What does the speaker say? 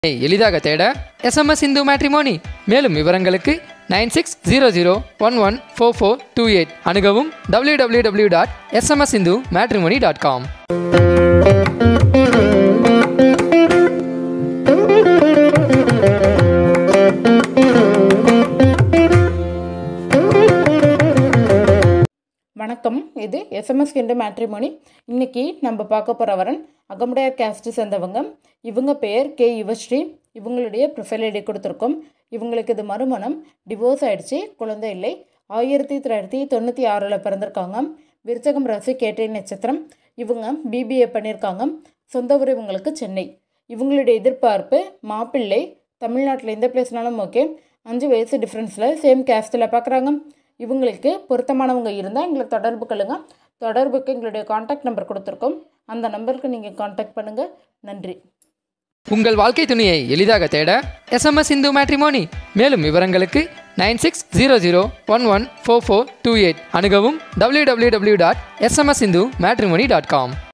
எளிதாக தேட SMS Hindu matrimony. மேலும் விவரங்களுக்கு 9600114428 அணுகவும் www.smsindumatrimony.com. வணக்கம், இது SMS இந்து மேட்ரிமோனி. இன்னைக்கு நம்ம பார்க்க போகிற வரன் அகமுடையார் கேஸ்ட்டு சேர்ந்தவங்க. இவங்க பெயர் கே யுவஸ்ரீ. இவங்களுடைய ப்ரொஃபைல் ஐடி கொடுத்துருக்கோம். இவங்களுக்கு இது மறுமணம், டிவோர்ஸ் ஆகிடுச்சு, குழந்தை இல்லை. 1996 பிறந்திருக்காங்க. விருச்சகம் ராசி, கேட்டை நட்சத்திரம். இவங்க BBA பண்ணியிருக்காங்க. சொந்த ஊர் இவங்களுக்கு சென்னை. இவங்களுடைய எதிர்பார்ப்பு மாப்பிள்ளை, தமிழ்நாட்டில் எந்த பிளேஸ்னாலும் ஓகே. 5 வயசு டிஃப்ரென்ஸில் சேம் கேஸ்ட்டில் பார்க்குறாங்க. இவங்களுக்கு பொருத்தமானவங்க இருந்தால் எங்களை தொடர்பு கொள்ளுங்க. தொடர்புக்கு எங்களுடைய காண்டாக்ட் நம்பர் கொடுத்துருக்கோம். அந்த நம்பருக்கு நீங்கள் காண்டாக்ட் பண்ணுங்கள். நன்றி. உங்கள் வாழ்க்கை துணையை எளிதாக தேட SMS இந்து மேட்ரிமோனி. மேலும் விவரங்களுக்கு 9600114428 அணுகவும் www.smsindumatrimony.com.